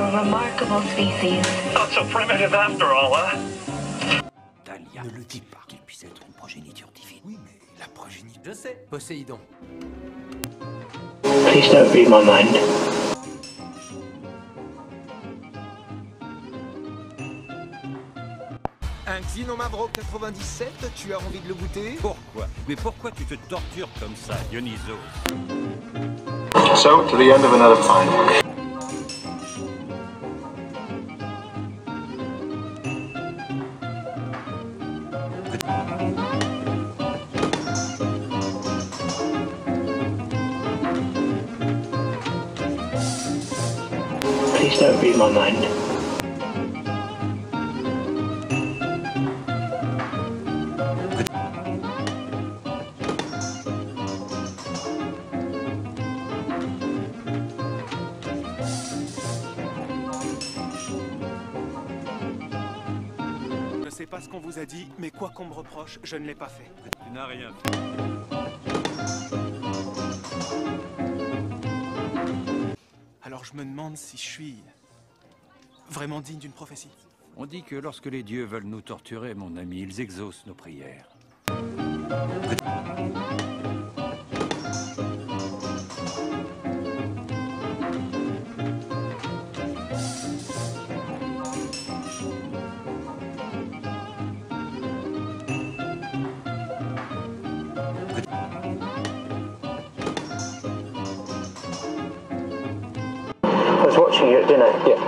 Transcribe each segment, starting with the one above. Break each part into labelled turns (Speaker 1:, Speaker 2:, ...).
Speaker 1: a remarkable species.
Speaker 2: Not so primitive after all, huh?
Speaker 3: Talia, ne le dis pas qu'il puisse être une progéniture divine.
Speaker 4: Oui, mais la progéniture...
Speaker 5: Je sais, Poséidon.
Speaker 6: Please don't read my mind.
Speaker 4: Un Xenomavro 97, tu as envie de le goûter?
Speaker 3: Pourquoi? Mais pourquoi tu te tortures comme ça, Dionysos?
Speaker 7: So, to the end of another time.
Speaker 6: Please don't read my mind.
Speaker 4: Je sais pas ce qu'on vous a dit, mais quoi qu'on me reproche, je ne l'ai pas fait.
Speaker 3: Tu n'as rien fait.
Speaker 4: Alors je me demande si je suis vraiment digne d'une prophétie.
Speaker 3: On dit que lorsque les dieux veulent nous torturer, mon ami, ils exaucent nos prières.
Speaker 6: I was watching you at dinner, yeah.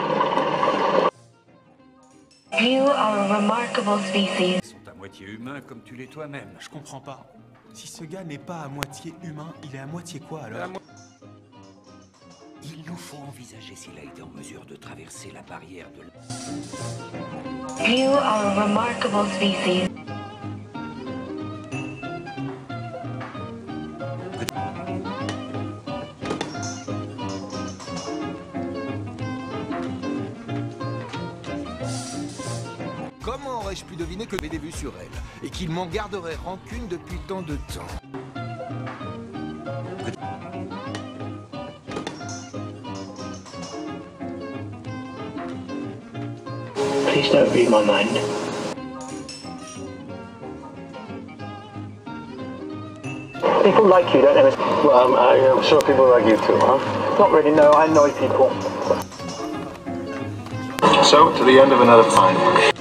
Speaker 1: You are a remarkable species.
Speaker 3: Ils sont à moitié humains comme tu l'es toi-même.
Speaker 4: Je comprends pas. Si ce gars n'est pas à moitié humain, il est à moitié quoi alors?
Speaker 3: Il nous faut envisager s'il a été en mesure de traverser la barrière de l'...
Speaker 1: You are a remarkable species.
Speaker 4: Comment aurais-je pu deviner que j'avais des vues sur elle et qu'il m'en garderait rancune depuis tant de temps?
Speaker 6: Please don't read my mind. People like you, don't they?
Speaker 7: Well, I'm sure people like you too, huh?
Speaker 6: Not really, no, I annoy people.
Speaker 7: So, to the end of another time.